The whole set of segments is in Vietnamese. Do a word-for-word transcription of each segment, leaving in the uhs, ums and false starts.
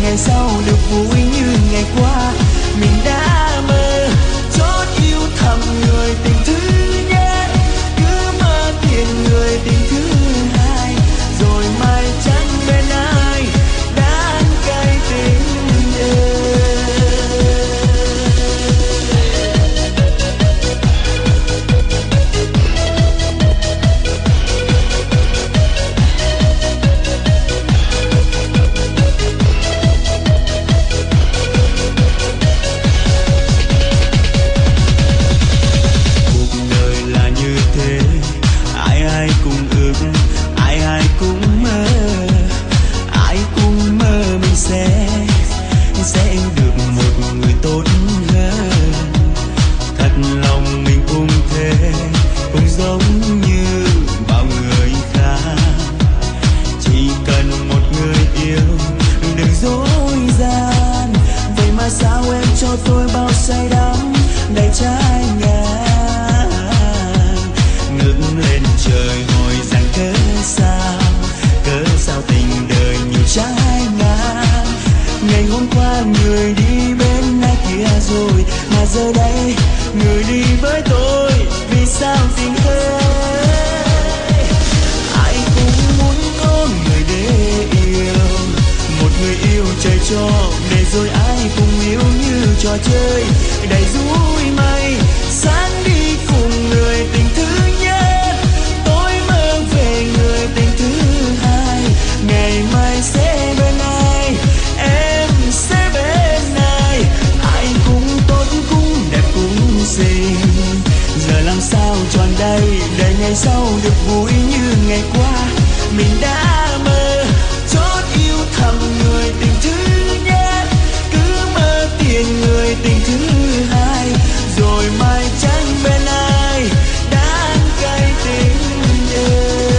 ngày sau được vui như ngày qua. Mình đã mơ chót yêu thầm người tình thứ nhất, cứ mơ tiền người tình thứ hai, rồi mai chẳng bên ai đắng cay tình đời. Tôi bao say đắm đầy trái ngang, ngước lên trời hỏi rằng cớ sao, cớ sao tình đời nhiều trái ngang. Ngày hôm qua người đi bên ai kia rồi, mà giờ đây người đi với tôi, vì sao tình ơi. Ai cũng muốn có người để yêu, một người yêu trời cho, để rồi ai cùng yêu như trò chơi đầy vui may. Sáng đi cùng người tình thứ nhất, tối mơ về người tình thứ hai. Ngày mai sẽ bên ai, em sẽ bên ai. Ai cũng tốt cũng đẹp cũng xinh, giờ làm sao tròn đây để ngày sau được vui như ngày qua. Mình đã mơ chót yêu thầm người tình thứ nhất, cứ mơ tiền người tình thứ hai, rồi mai chẳng bên ai đắng cay tình đời.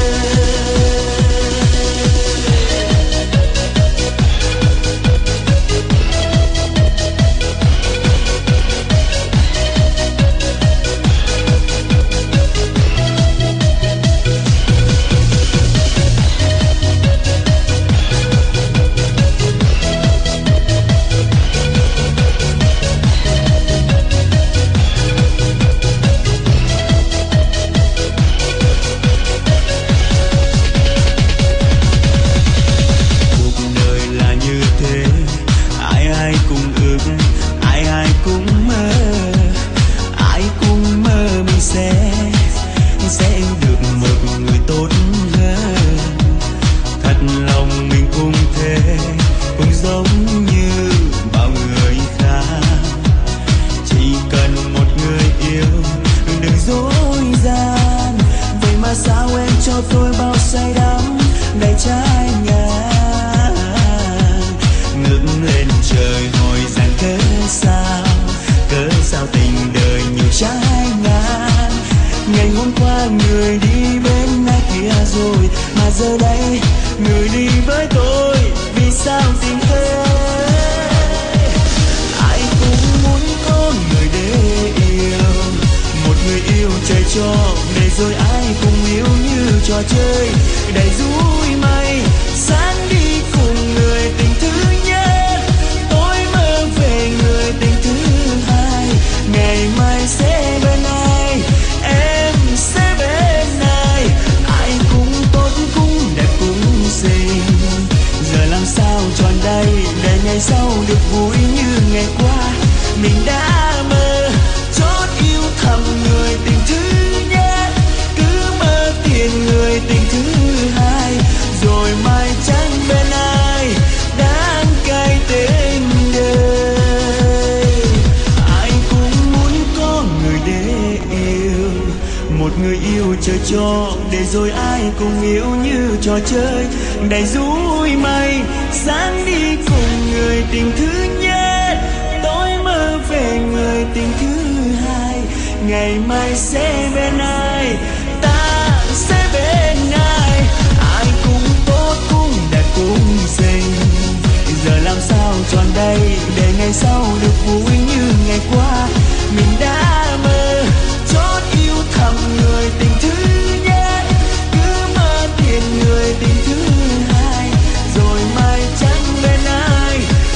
Trời cho để rồi ai cùng yêu như trò chơi đầy vui may. Sáng đi cùng người tình thứ nhất, tối mơ về người tình thứ hai. Ngày mai sẽ bên ai, ta sẽ bên ai. Ai cũng tốt cũng đẹp cũng xinh, giờ làm sao tròn đây để ngày sau được vui như ngày qua. Mình đã mơ chót yêu thầm người tình thứ nhất, cứ mơ tiền người tình thứ hai, rồi mai chẳng bên ai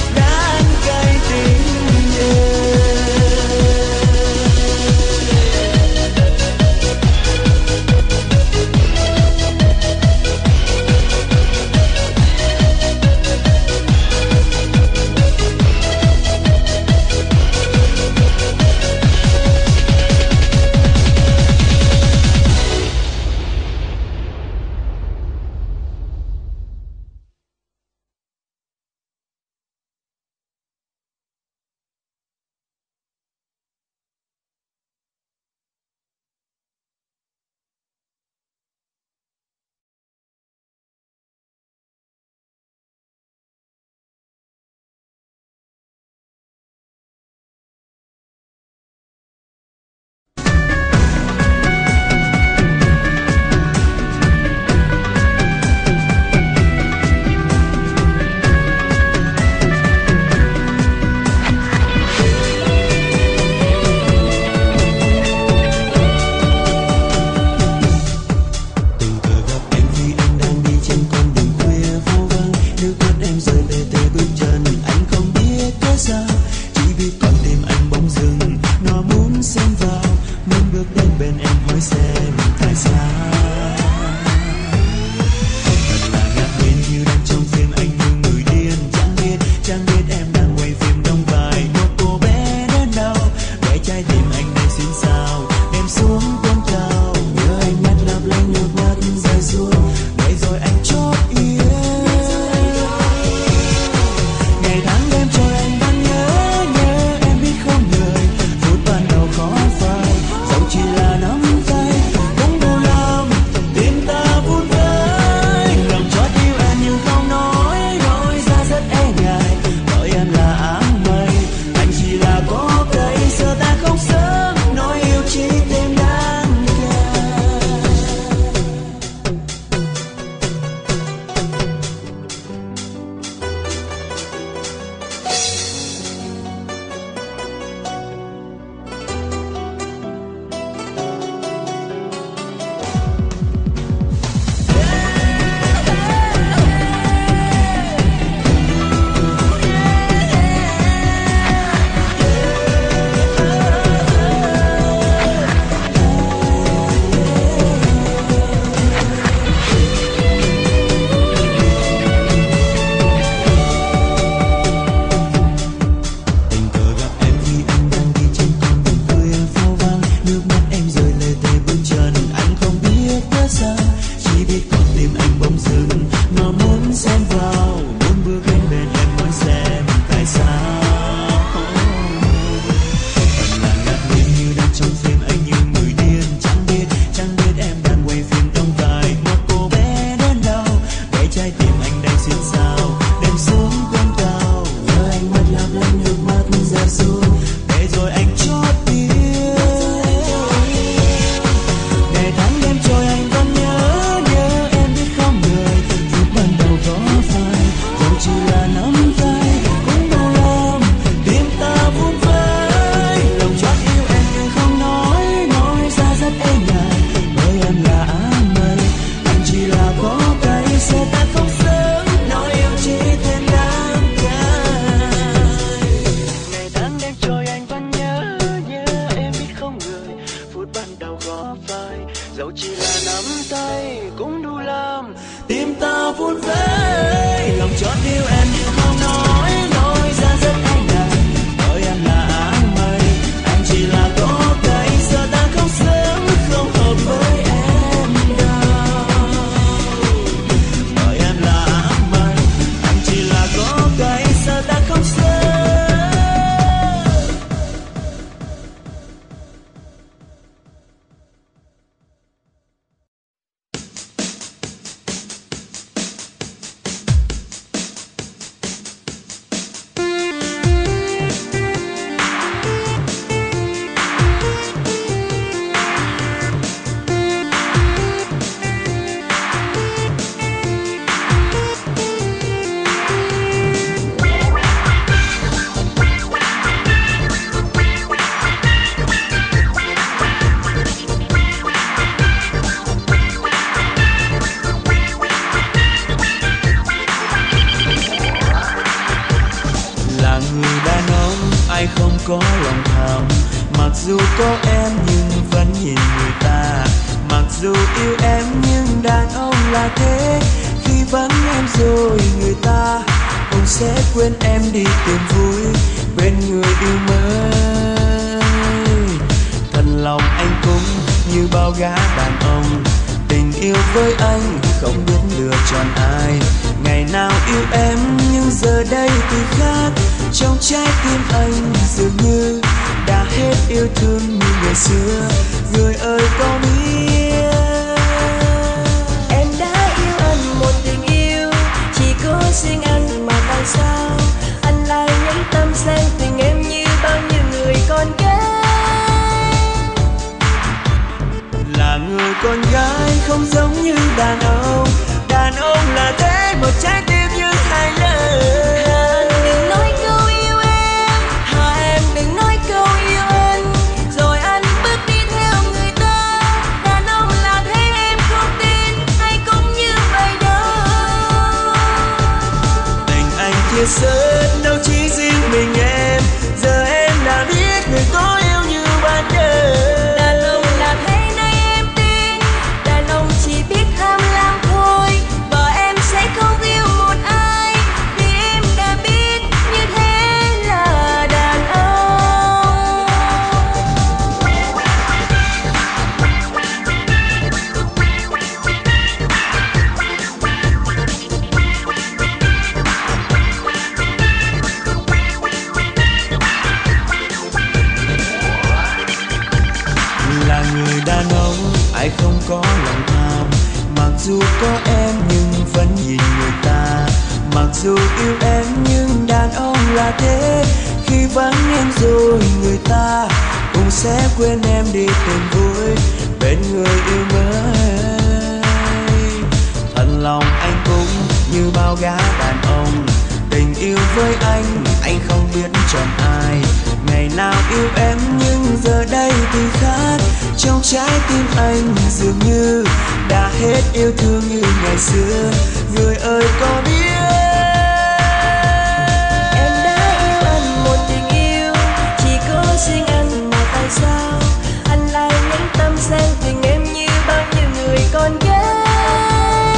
Là người đàn ông ai không có lòng tham, mặc dù có em nhưng vẫn nhìn người ta. Mặc dù yêu em nhưng đàn ông là thế, khi vắng em rồi người ta cũng sẽ quên em đi tìm vui bên người yêu mới. Thật lòng anh cũng như bao gã đàn ông, tình yêu với anh không biết lựa chọn ai. Ngày nào yêu em nhưng giờ đây thì khác, trong trái tim anh dường như đã hết yêu thương như ngày xưa. Người ơi có biết em đã yêu anh một tình yêu chỉ có riêng anh, mà tại sao anh lại nhẫn tâm sang tình em như bao nhiêu người con gái. Là người con gái không giống như đàn ông, đàn ông là thế một trái tim như hai lời. Anh đừng nói câu yêu em, hà em đừng nói câu yêu anh, rồi anh bước đi theo người ta. Đàn ông là thế em không tin, hay cũng như vậy đâu. Tình anh chia sớt đâu chỉ riêng mình em, giờ em đã biết người có yêu như ban đầu. Đàn ông là thế này em tin, đàn ông chỉ biết tham lam thôi, và em sẽ không yêu một ai, vì em đã biết như thế là đàn ông. Là người đàn ông ai không có lòng tham, mặc dù có em nhưng vẫn nhìn người ta. Mặc dù yêu em nhưng đàn ông là thế, khi vắng em rồi người ta cũng sẽ quên em đi tìm vui bên người yêu mới. Thật lòng anh cũng như bao gã đàn ông, tình yêu với anh anh không biết chọn ai. Ngày nào yêu em nhưng giờ đây thì khác, trong trái tim anh dường như đã hết yêu thương như ngày xưa. Người ơi có biết Em đã yêu anh một tình yêu chỉ có riêng anh, mà tại sao anh lại nhẫn tâm sang tình em như bao nhiêu người con gái.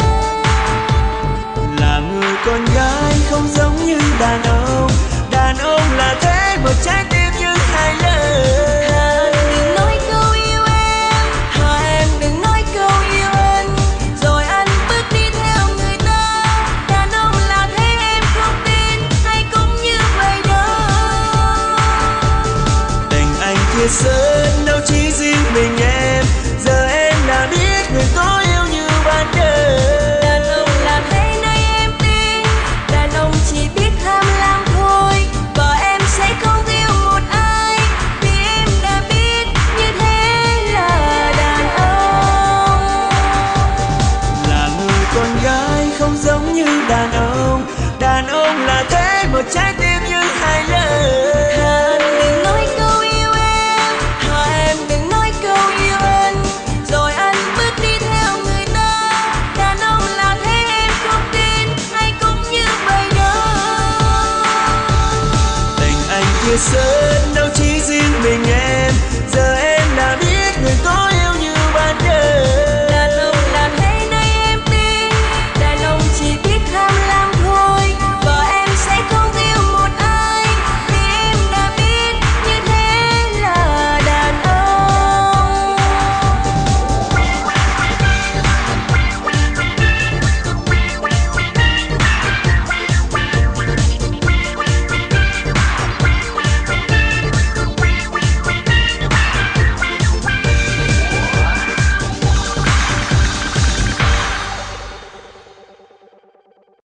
là người con gái không giống như đàn ông, đàn ông là thế một trái tim như hai lời. Anh đừng nói câu yêu em, hà em đừng nói câu yêu anh, rồi anh bước đi theo người ta. Đàn ông là thế em không tin, hay cũng như vậy đâu. Tình anh chia sớt đâu chỉ riêng mình em, giờ em đã biết người có yêu như ban đầu. Đàn ông là thế này em tin, đàn ông chỉ biết tham lam thôi, và em sẽ không yêu một ai, vì em đã biết như thế là đàn ông. Là người con gái không giống như đàn ông, đàn ông là thế một trái tim như hai lời. Anh đừng nói câu yêu em, hà em đừng nói câu yêu anh, rồi anh bước đi theo người ta. Đàn ông là thế em không tin, hay cũng như vậy đâu. Tình anh chia sớt